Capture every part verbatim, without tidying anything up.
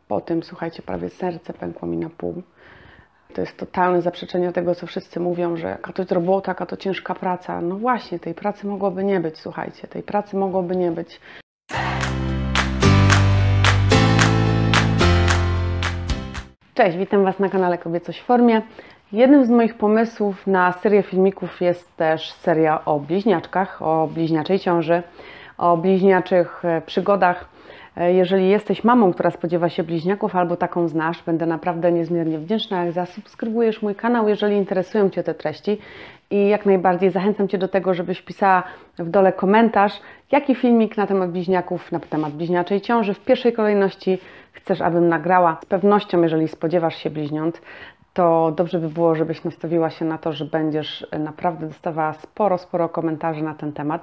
po tym, słuchajcie, prawie serce pękło mi na pół. To jest totalne zaprzeczenie tego, co wszyscy mówią, że jaka to jest robota, jaka to ciężka praca. No właśnie, tej pracy mogłoby nie być, słuchajcie, tej pracy mogłoby nie być. Cześć, witam Was na kanale Kobiecość w formie. Jednym z moich pomysłów na serię filmików jest też seria o bliźniaczkach, o bliźniaczej ciąży, o bliźniaczych przygodach. Jeżeli jesteś mamą, która spodziewa się bliźniaków albo taką znasz, będę naprawdę niezmiernie wdzięczna, jak zasubskrybujesz mój kanał, jeżeli interesują Cię te treści. I jak najbardziej zachęcam Cię do tego, żebyś pisała w dole komentarz, jaki filmik na temat bliźniaków, na temat bliźniaczej ciąży w pierwszej kolejności chcesz, abym nagrała. Z pewnością, jeżeli spodziewasz się bliźniąt, to dobrze by było, żebyś nastawiła się na to, że będziesz naprawdę dostawała sporo, sporo komentarzy na ten temat.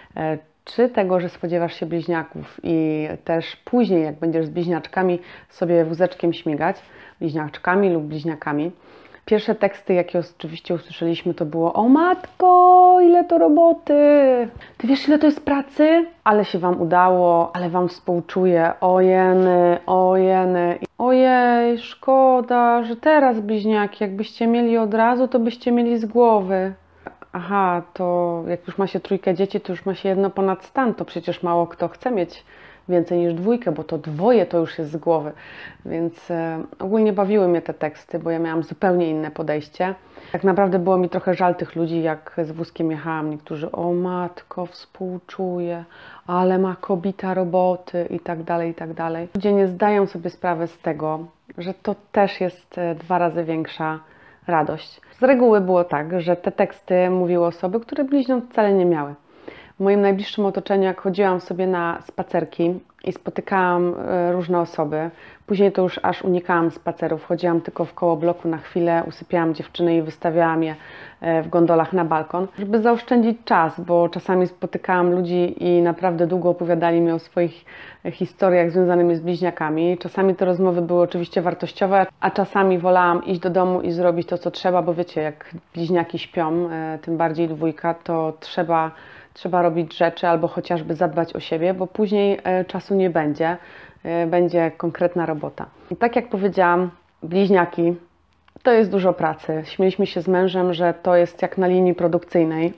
Czy tego, że spodziewasz się bliźniaków i też później, jak będziesz z bliźniaczkami sobie wózeczkiem śmigać, bliźniaczkami lub bliźniakami. Pierwsze teksty, jakie oczywiście usłyszeliśmy, to było: o matko, ile to roboty! Ty wiesz, ile to jest pracy? Ale się Wam udało, ale Wam współczuję. Ojeny, ojeny. Ojej, szkoda, że teraz bliźniaki, jakbyście mieli od razu, to byście mieli z głowy. Aha, to jak już ma się trójkę dzieci, to już ma się jedno ponad stan. To przecież mało kto chce mieć więcej niż dwójkę, bo to dwoje to już jest z głowy. Więc e, ogólnie bawiły mnie te teksty, bo ja miałam zupełnie inne podejście. Tak naprawdę było mi trochę żal tych ludzi, jak z wózkiem jechałam. Niektórzy: o matko, współczuję, ale ma kobita roboty i tak dalej, i tak dalej. Ludzie nie zdają sobie sprawy z tego, że to też jest dwa razy większa radość. Z reguły było tak, że te teksty mówiły osoby, które bliźniąt wcale nie miały. W moim najbliższym otoczeniu, jak chodziłam sobie na spacerki i spotykałam różne osoby, później to już aż unikałam spacerów, chodziłam tylko w koło bloku na chwilę, usypiałam dziewczyny i wystawiałam je w gondolach na balkon, żeby zaoszczędzić czas, bo czasami spotykałam ludzi i naprawdę długo opowiadali mi o swoich historiach związanymi z bliźniakami. Czasami te rozmowy były oczywiście wartościowe, a czasami wolałam iść do domu i zrobić to, co trzeba, bo wiecie, jak bliźniaki śpią, tym bardziej dwójka, to trzeba Trzeba robić rzeczy albo chociażby zadbać o siebie, bo później czasu nie będzie, będzie konkretna robota. I tak jak powiedziałam, bliźniaki to jest dużo pracy. Śmieliśmy się z mężem, że to jest jak na linii produkcyjnej.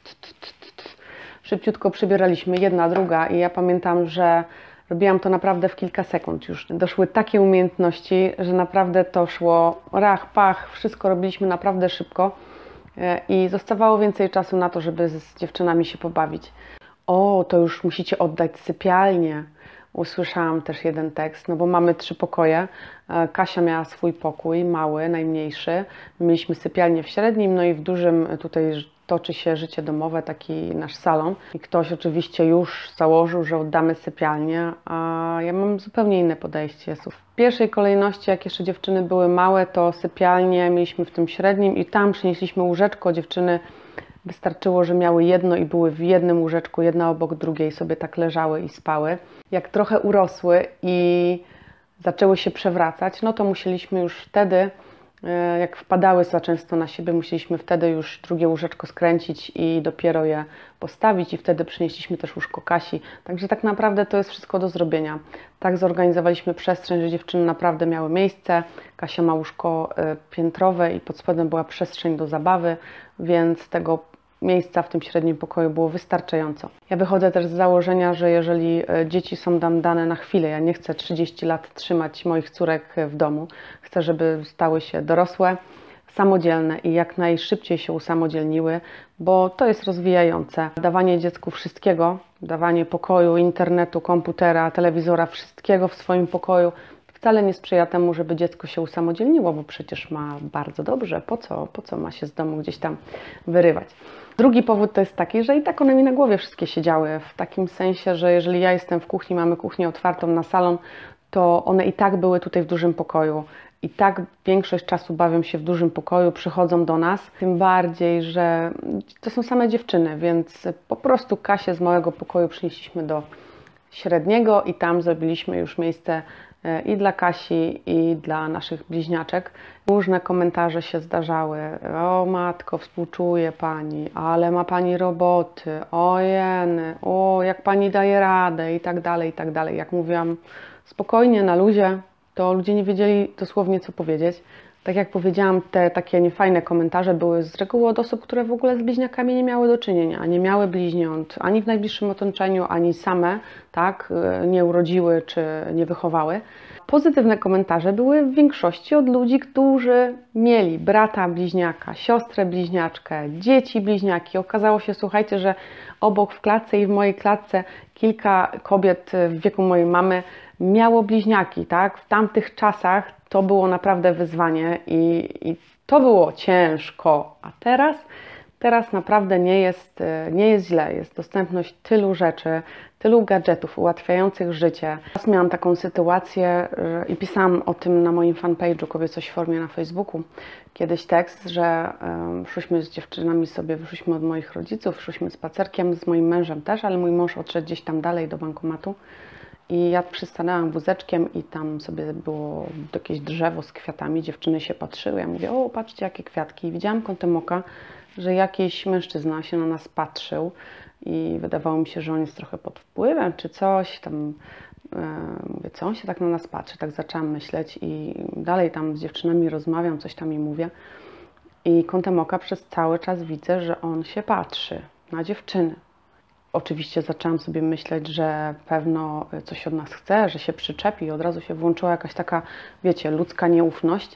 Szybciutko przybieraliśmy jedna, druga i ja pamiętam, że robiłam to naprawdę w kilka sekund już. Doszły takie umiejętności, że naprawdę to szło rach, pach, wszystko robiliśmy naprawdę szybko. I zostawało więcej czasu na to, żeby z dziewczynami się pobawić. O, to już musicie oddać sypialnię. Usłyszałam też jeden tekst, no bo mamy trzy pokoje. Kasia miała swój pokój, mały, najmniejszy. My mieliśmy sypialnię w średnim, no i w dużym tutaj toczy się życie domowe, taki nasz salon. I ktoś oczywiście już założył, że oddamy sypialnię, a ja mam zupełnie inne podejście. W pierwszej kolejności, jak jeszcze dziewczyny były małe, to sypialnię mieliśmy w tym średnim i tam przynieśliśmy łóżeczko. Dziewczyny wystarczyło, że miały jedno i były w jednym łóżeczku, jedna obok drugiej, sobie tak leżały i spały. Jak trochę urosły i zaczęły się przewracać, no to musieliśmy już wtedy, jak wpadały za często na siebie, musieliśmy wtedy już drugie łóżeczko skręcić i dopiero je postawić i wtedy przynieśliśmy też łóżko Kasi. Także tak naprawdę to jest wszystko do zrobienia. Tak zorganizowaliśmy przestrzeń, że dziewczyny naprawdę miały miejsce. Kasia ma łóżko piętrowe i pod spodem była przestrzeń do zabawy, więc tego miejsca w tym średnim pokoju było wystarczająco. Ja wychodzę też z założenia, że jeżeli dzieci są nam dane na chwilę, ja nie chcę trzydzieści lat trzymać moich córek w domu, chcę, żeby stały się dorosłe, samodzielne i jak najszybciej się usamodzielniły, bo to jest rozwijające. Dawanie dziecku wszystkiego, dawanie pokoju, internetu, komputera, telewizora, wszystkiego w swoim pokoju wcale nie sprzyja temu, żeby dziecko się usamodzielniło, bo przecież ma bardzo dobrze. Po co? Po co ma się z domu gdzieś tam wyrywać? Drugi powód to jest taki, że i tak one mi na głowie wszystkie siedziały, w takim sensie, że jeżeli ja jestem w kuchni, mamy kuchnię otwartą na salon, to one i tak były tutaj w dużym pokoju. I tak większość czasu bawią się w dużym pokoju, przychodzą do nas, tym bardziej, że to są same dziewczyny, więc po prostu Kasię z małego pokoju przynieśliśmy do średniego i tam zrobiliśmy już miejsce i dla Kasi, i dla naszych bliźniaczek. Różne komentarze się zdarzały. O matko, współczuję Pani, ale ma Pani roboty, ojeny, o jak Pani daje radę i tak dalej, i tak dalej. Jak mówiłam, spokojnie, na luzie, to ludzie nie wiedzieli dosłownie, co powiedzieć. Tak jak powiedziałam, te takie niefajne komentarze były z reguły od osób, które w ogóle z bliźniakami nie miały do czynienia, nie miały bliźniąt ani w najbliższym otoczeniu, ani same, tak, nie urodziły czy nie wychowały. Pozytywne komentarze były w większości od ludzi, którzy mieli brata bliźniaka, siostrę bliźniaczkę, dzieci bliźniaki. Okazało się, słuchajcie, że obok w klatce i w mojej klatce kilka kobiet w wieku mojej mamy miało bliźniaki, tak? W tamtych czasach to było naprawdę wyzwanie i, i to było ciężko, a teraz, teraz naprawdę nie jest, nie jest źle. Jest dostępność tylu rzeczy, tylu gadżetów ułatwiających życie. Raz miałam taką sytuację i pisałam o tym na moim fanpage'u Kobiecość w formie na Facebooku. Kiedyś tekst, że um, szłyśmy z dziewczynami sobie, wyszłyśmy od moich rodziców, szłyśmy spacerkiem z moim mężem też, ale mój mąż odszedł gdzieś tam dalej do bankomatu. I ja przystanęłam wózeczkiem i tam sobie było jakieś drzewo z kwiatami, dziewczyny się patrzyły, ja mówię, o patrzcie jakie kwiatki. I widziałam kątem oka, że jakiś mężczyzna się na nas patrzył i wydawało mi się, że on jest trochę pod wpływem czy coś tam. E, mówię, co on się tak na nas patrzy, tak zaczęłam myśleć i dalej tam z dziewczynami rozmawiam, coś tam im mówię. I kątem oka przez cały czas widzę, że on się patrzy na dziewczyny. Oczywiście zaczęłam sobie myśleć, że pewno coś od nas chce, że się przyczepi i od razu się włączyła jakaś taka, wiecie, ludzka nieufność.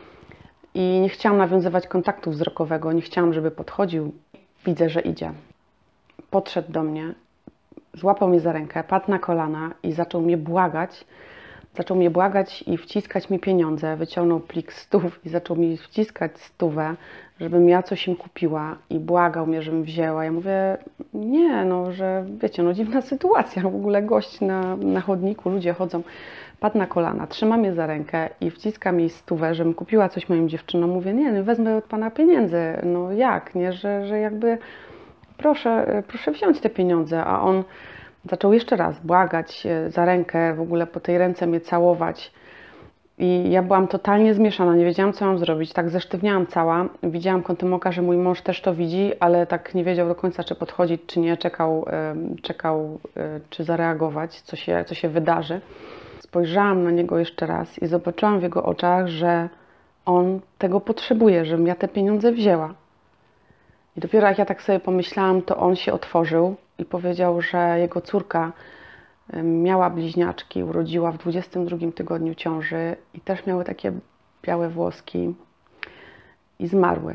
I nie chciałam nawiązywać kontaktu wzrokowego, nie chciałam, żeby podchodził. Widzę, że idzie. Podszedł do mnie, złapał mnie za rękę, padł na kolana i zaczął mnie błagać. Zaczął mnie błagać i wciskać mi pieniądze. Wyciągnął plik stów i zaczął mi wciskać stówę, żebym ja coś im kupiła i błagał mnie, żebym wzięła. Ja mówię, nie, no, że wiecie, no dziwna sytuacja. W ogóle gość na, na chodniku, ludzie chodzą. Padł na kolana, trzyma mnie za rękę i wciska mi stówę, żebym kupiła coś moim dziewczynom. Mówię, nie, no wezmę od pana pieniędzy. No jak, nie, że, że jakby proszę, proszę wziąć te pieniądze. A on zaczął jeszcze raz błagać za rękę, w ogóle po tej ręce mnie całować. I ja byłam totalnie zmieszana, nie wiedziałam, co mam zrobić. Tak zesztywniałam cała. Widziałam kątem oka, że mój mąż też to widzi, ale tak nie wiedział do końca, czy podchodzić, czy nie. Czekał, czekał czy zareagować, co się, co się wydarzy. Spojrzałam na niego jeszcze raz i zobaczyłam w jego oczach, że on tego potrzebuje, żebym ja te pieniądze wzięła. I dopiero jak ja tak sobie pomyślałam, to on się otworzył i powiedział, że jego córka miała bliźniaczki, urodziła w dwudziestym drugim tygodniu ciąży i też miały takie białe włoski i zmarły.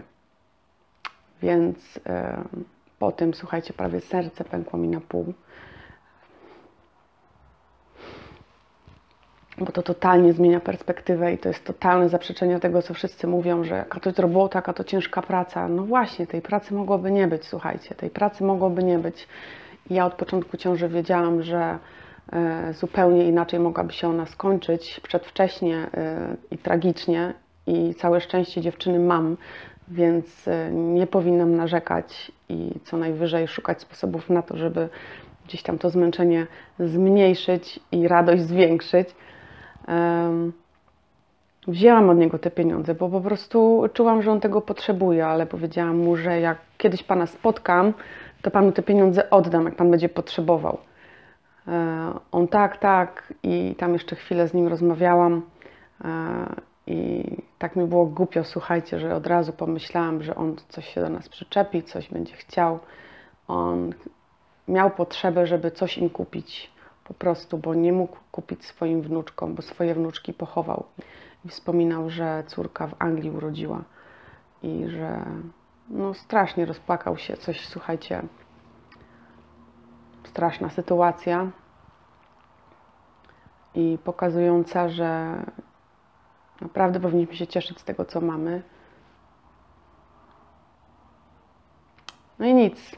Więc e, po tym, słuchajcie, prawie serce pękło mi na pół. Bo to totalnie zmienia perspektywę i to jest totalne zaprzeczenie tego, co wszyscy mówią, że jaka to jest robota, jaka to ciężka praca. No właśnie, tej pracy mogłoby nie być, słuchajcie, tej pracy mogłoby nie być. I ja od początku ciąży wiedziałam, że e, zupełnie inaczej mogłaby się ona skończyć, przedwcześnie e, i tragicznie i całe szczęście dziewczyny mam, więc e, nie powinnam narzekać i co najwyżej szukać sposobów na to, żeby gdzieś tam to zmęczenie zmniejszyć i radość zwiększyć. Um, wzięłam od niego te pieniądze, bo po prostu czułam, że on tego potrzebuje, ale powiedziałam mu, że jak kiedyś Pana spotkam, to Panu te pieniądze oddam, jak Pan będzie potrzebował. E, on tak, tak i tam jeszcze chwilę z nim rozmawiałam e, i tak mi było głupio, słuchajcie, że od razu pomyślałam, że on coś się do nas przyczepi, coś będzie chciał. On miał potrzebę, żeby coś im kupić. Po prostu, bo nie mógł kupić swoim wnuczkom, bo swoje wnuczki pochował. I wspominał, że córka w Anglii urodziła i że no, strasznie rozpłakał się. Coś, słuchajcie, straszna sytuacja i pokazująca, że naprawdę powinniśmy się cieszyć z tego, co mamy. No i nic.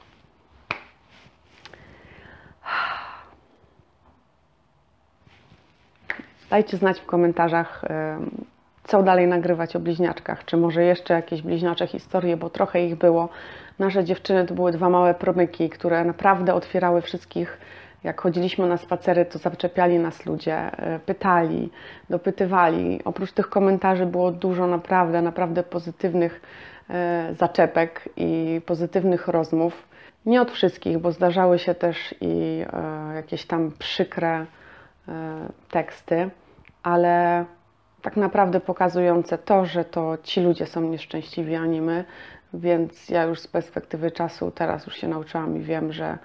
Dajcie znać w komentarzach, co dalej nagrywać o bliźniaczkach. Czy może jeszcze jakieś bliźniacze historie, bo trochę ich było. Nasze dziewczyny to były dwa małe promyki, które naprawdę otwierały wszystkich. Jak chodziliśmy na spacery, to zaczepiali nas ludzie, pytali, dopytywali. Oprócz tych komentarzy było dużo naprawdę, naprawdę pozytywnych zaczepek i pozytywnych rozmów. Nie od wszystkich, bo zdarzały się też i jakieś tam przykre teksty, ale tak naprawdę pokazujące to, że to ci ludzie są nieszczęśliwi, a nie my, więc ja już z perspektywy czasu teraz już się nauczyłam i wiem, że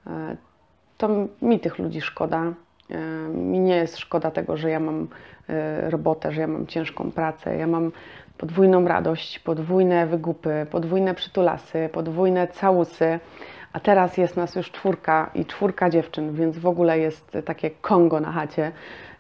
to mi tych ludzi szkoda. Mi nie jest szkoda tego, że ja mam robotę, że ja mam ciężką pracę. Ja mam podwójną radość, podwójne wygupy, podwójne przytulasy, podwójne całusy. A teraz jest nas już czwórka i czwórka dziewczyn, więc w ogóle jest takie Kongo na chacie.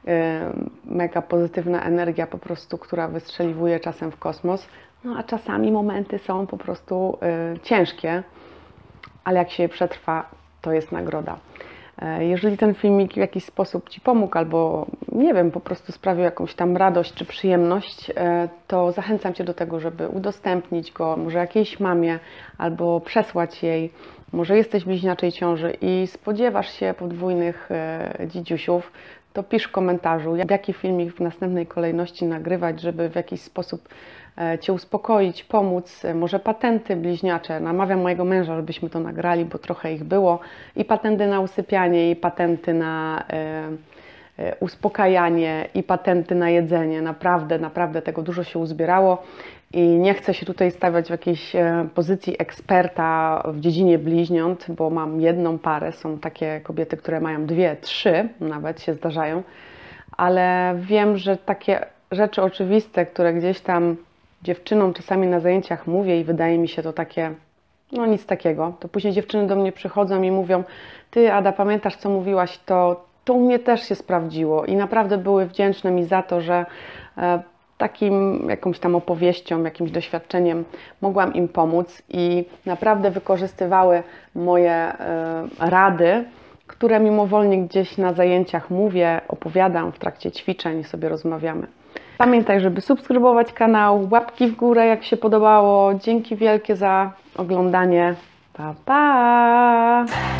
Mega pozytywna energia po prostu, która wystrzeliwuje czasem w kosmos. No a czasami momenty są po prostu ciężkie, ale jak się je przetrwa, to jest nagroda. Jeżeli ten filmik w jakiś sposób Ci pomógł albo, nie wiem, po prostu sprawił jakąś tam radość czy przyjemność, to zachęcam Cię do tego, żeby udostępnić go może jakiejś mamie albo przesłać jej. Może jesteś w bliźniaczej ciąży i spodziewasz się podwójnych dzidziusiów, to pisz w komentarzu, jaki filmik w następnej kolejności nagrywać, żeby w jakiś sposób Cię uspokoić, pomóc, może patenty bliźniacze. Namawiam mojego męża, żebyśmy to nagrali, bo trochę ich było. I patenty na usypianie, i patenty na e, e, uspokajanie, i patenty na jedzenie. Naprawdę, naprawdę tego dużo się uzbierało. I nie chcę się tutaj stawiać w jakiejś pozycji eksperta w dziedzinie bliźniąt, bo mam jedną parę. Są takie kobiety, które mają dwie, trzy, nawet się zdarzają. Ale wiem, że takie rzeczy oczywiste, które gdzieś tam dziewczynom czasami na zajęciach mówię i wydaje mi się to takie, no nic takiego, to później dziewczyny do mnie przychodzą i mówią: Ty, Ada, pamiętasz, co mówiłaś, to, to u mnie też się sprawdziło i naprawdę były wdzięczne mi za to, że e, takim jakąś tam opowieścią, jakimś doświadczeniem mogłam im pomóc i naprawdę wykorzystywały moje e, rady, które mimowolnie gdzieś na zajęciach mówię, opowiadam w trakcie ćwiczeń, sobie rozmawiamy. Pamiętaj, żeby subskrybować kanał, łapki w górę, jak się podobało. Dzięki wielkie za oglądanie. Pa, pa!